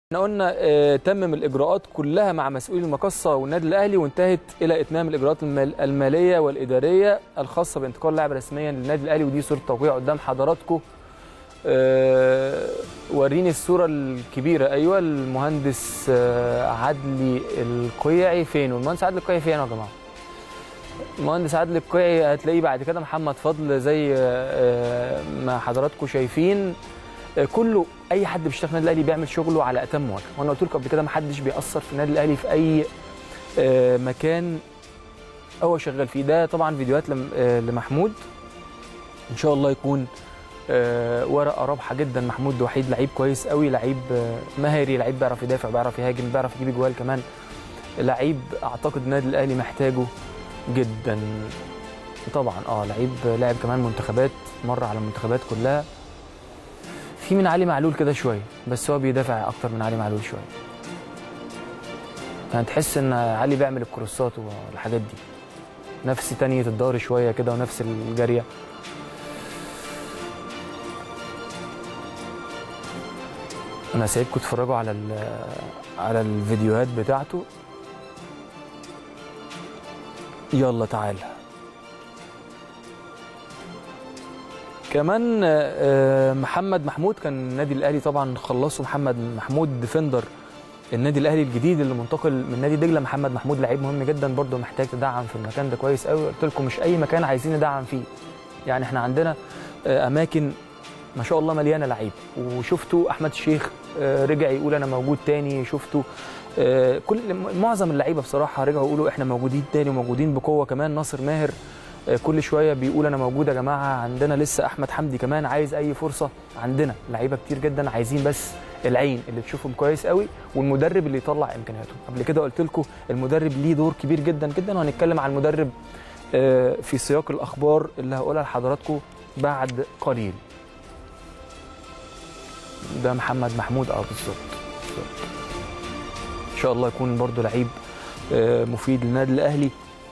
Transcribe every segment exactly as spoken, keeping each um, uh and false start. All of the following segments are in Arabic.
احنا قلنا اه تمم الاجراءات كلها مع مسؤولي المقصه والنادي الاهلي، وانتهت الى اتمام الاجراءات المال الماليه والاداريه الخاصه بانتقال اللاعب رسميا للنادي الاهلي، ودي صوره توقيع قدام حضراتكم. اه وريني الصوره الكبيره. ايوه المهندس اه عدلي القيعي فين؟ والمهندس عدلي القيعي فين يا جماعه؟ المهندس عدلي القيعي هتلاقيه بعد كده محمد فضل زي اه ما حضراتكم شايفين. كله اي حد بيشتغل في النادي الاهلي بيعمل شغله على اتم وجه، وانا قلت لكم قبل كده ما حدش بيأثر في النادي الاهلي في اي مكان هو شغال فيه. ده طبعا فيديوهات لمحمود، ان شاء الله يكون ورقه رابحه جدا. محمود وحيد لعيب كويس قوي، لعيب مهاري، لعيب بيعرف يدافع، بيعرف يهاجم، بيعرف يجيب اجوال كمان. لعيب اعتقد النادي الاهلي محتاجه جدا طبعا. اه لعيب لعب كمان منتخبات، مر على المنتخبات كلها. في من علي معلول كده شويه، بس هو بيدافع اكتر من علي معلول شويه. يعني تحس ان علي بيعمل الكروسات والحاجات دي، نفس تانية الدوري شويه كده ونفس الجاريه. انا سايبكم تتفرجوا على على الفيديوهات بتاعته. يلا تعالى. كمان محمد محمود كان النادي الاهلي طبعا خلصوا محمد محمود ديفندر النادي الاهلي الجديد اللي منتقل من نادي دجله. محمد محمود لعيب مهم جدا برده، محتاج تدعم في المكان ده كويس قوي. قلت لكم مش اي مكان عايزين ندعم فيه، يعني احنا عندنا اماكن ما شاء الله مليانه لعيب. وشفتوا احمد الشيخ رجع يقول انا موجود تاني. شفتوا كل معظم اللعيبه بصراحه رجعوا يقولوا احنا موجودين تاني وموجودين بقوه. كمان ناصر ماهر كل شويه بيقول انا موجود يا جماعه. عندنا لسه احمد حمدي كمان عايز اي فرصه. عندنا لعيبه كتير جدا عايزين بس العين اللي تشوفهم كويس قوي، والمدرب اللي يطلع امكانياتهم. قبل كده قلت لكم المدرب ليه دور كبير جدا جدا، وهنتكلم عن المدرب في سياق الاخبار اللي هقولها لحضراتكم بعد قليل. ده محمد محمود اه بالظبط. ان شاء الله يكون برده لعيب مفيد للنادي الاهلي.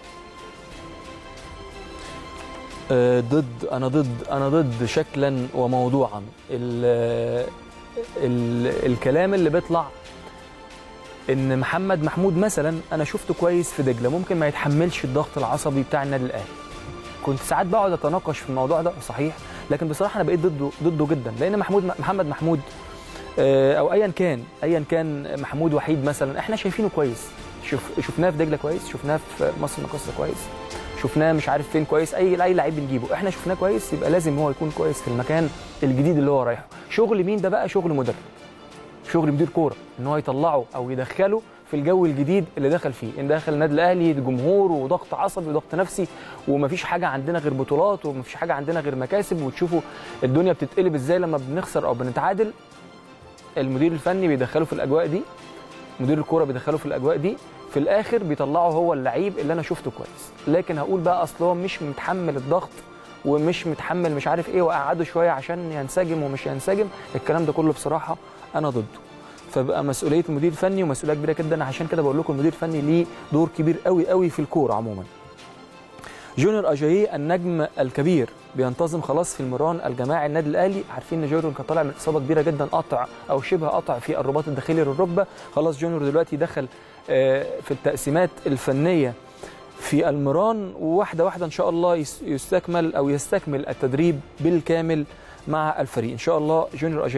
ضد انا ضد انا ضد شكلا وموضوعا ال ال الكلام اللي بيطلع ان محمد محمود مثلا انا شفته كويس في دجله، ممكن ما يتحملش الضغط العصبي بتاع النادي الاهلي. كنت ساعات بقعد اتناقش في الموضوع ده صحيح، لكن بصراحه انا بقيت ضده ضده جدا. لان محمود محمد محمود او ايا كان ايا كان محمود وحيد مثلا احنا شايفينه كويس. شوف شفناه في دجله كويس، شفناه في مصر المقاصه كويس، شفناه مش عارف فين كويس. اي اي لعيب بنجيبه احنا شفناه كويس، يبقى لازم هو يكون كويس في المكان الجديد اللي هو رايحه. شغل مين ده بقى؟ شغل مدرب، شغل مدير كوره، ان هو يطلعه او يدخله في الجو الجديد اللي دخل فيه. ان دخل النادي الاهلي جمهور وضغط عصبي وضغط نفسي، ومفيش حاجه عندنا غير بطولات، ومفيش حاجه عندنا غير مكاسب. وتشوفوا الدنيا بتتقلب ازاي لما بنخسر او بنتعادل. المدير الفني بيدخله في الاجواء دي، مدير الكوره بيدخله في الاجواء دي، في الاخر بيطلعه هو اللعيب اللي انا شفته كويس. لكن هقول بقى اصل هو مش متحمل الضغط ومش متحمل مش عارف ايه، واقعده شويه عشان ينسجم ومش ينسجم. الكلام ده كله بصراحه انا ضده. فبقى مسؤوليه المدير الفني ومسؤوليه كبيره جدا. عشان كده بقول لكم المدير الفني ليه دور كبير قوي قوي في الكوره عموما. جونيور اجاييه النجم الكبير بينتظم خلاص في المران الجماعي النادي الاهلي. عارفين ان جونيور كان طالع من اصابه كبيره جدا، قطع او شبه قطع في الرباط الداخلي للركبه. خلاص جونيور دلوقتي دخل في التقسيمات الفنيه في المران، وواحده واحده ان شاء الله يستكمل او يستكمل التدريب بالكامل مع الفريق ان شاء الله. جونيور